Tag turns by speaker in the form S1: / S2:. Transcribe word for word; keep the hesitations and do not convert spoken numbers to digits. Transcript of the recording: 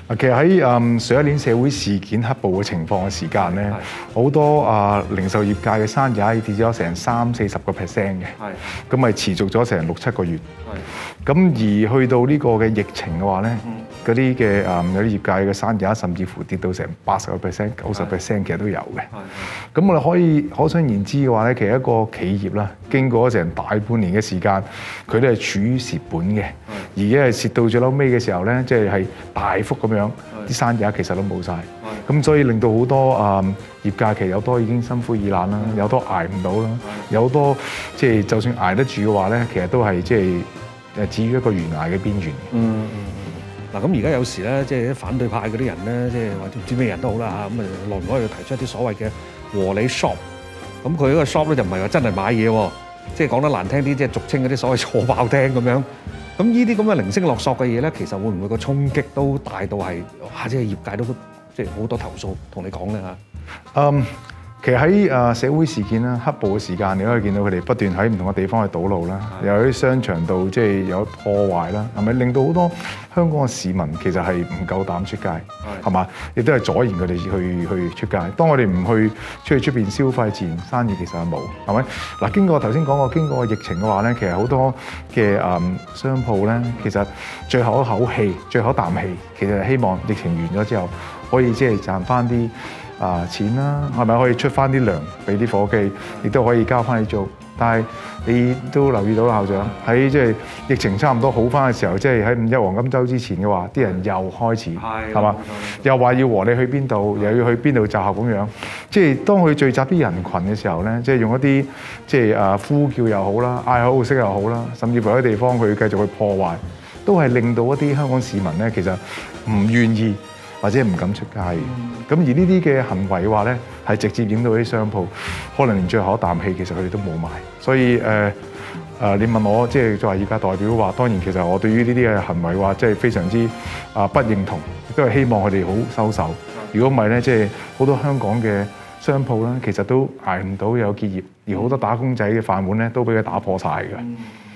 S1: 啊，其實喺誒上一年社會事件黑暴嘅情況嘅時間咧，好多啊零售業界嘅生意跌咗成三四十個 percent 嘅，咁咪持續咗成六七個月。咁而去到呢個嘅疫情嘅話咧，嗰啲嘅誒有啲業界嘅生意甚至乎跌到成八十個 percent、九十 percent 其實都有嘅。咁我哋可以可想而知嘅話咧，其實一個企業啦，經過咗成大半年嘅時間，佢都係處於蝕本嘅，而家係蝕到最嬲尾嘅時候咧，即係係大幅咁樣啲生意其實都冇晒。咁所以令到好多誒業界其實有多已經心灰意冷啦，有多捱唔到啦，有多即係就算捱得住嘅話咧，其實都係即係誒至於一個懸崖嘅邊緣。
S2: 嗯嗯嗯。嗱咁而家有時咧，即係反對派嗰啲人咧，即係或者唔知咩人都好啦嚇，咁啊耐唔耐就提出一啲所謂嘅和理 shop。咁佢嗰個 shop 咧就唔係話真係買嘢喎，即係講得難聽啲，即係俗稱嗰啲所謂錯爆廳咁樣。咁呢啲咁嘅零星落索嘅嘢咧，其實會唔會個衝擊都大到係哇！即係業界都即係好多投訴同你講咧嚇。
S1: 嗯，其實喺誒社會事件啦、黑暴嘅時間，你可以見到佢哋不斷喺唔同嘅地方去堵路啦，又喺商場度即係有破壞啦，係咪令到好多香港嘅市民其實係唔夠膽出街，係嘛？亦都係阻延佢哋去去出街。當我哋唔去出去出邊消費，自然生意其實係冇，係咪？嗱，經過頭先講過，經過疫情嘅話咧，其實好多嘅誒商鋪咧，其實最後一口氣、最後一啖氣，其實係希望疫情完咗之後，可以即係賺翻啲啊錢啦，係咪可以出翻啲糧俾啲伙計，亦都可以交翻你租。但係你都留意到啦，校長喺即係疫情差唔多好翻嘅時候，即係喺五一黃金週之前嘅話，啲人又開始係嘛，又話要和你去邊度，又要去邊度集合咁樣。即係當佢聚集啲人群嘅時候咧，即係用一啲即係啊呼叫又好啦，嗌口號式又好啦，甚至乎有啲地方佢繼續去破壞，都係令到一啲香港市民咧其實唔願意或者唔敢出街嘅。咁而呢啲嘅行為嘅話咧，係直接影到啲商鋪，可能連最後一啖氣其實佢哋都冇埋。所以誒誒、呃呃，你問我即係作為業界代表話，當然其實我對於呢啲嘅行為話，即係非常之啊不認同，亦都係希望佢哋好收手。如果唔係咧，即係好多香港嘅商鋪啦，其實都捱唔到有結業，而好多打工仔嘅飯碗咧都俾佢打破晒嘅。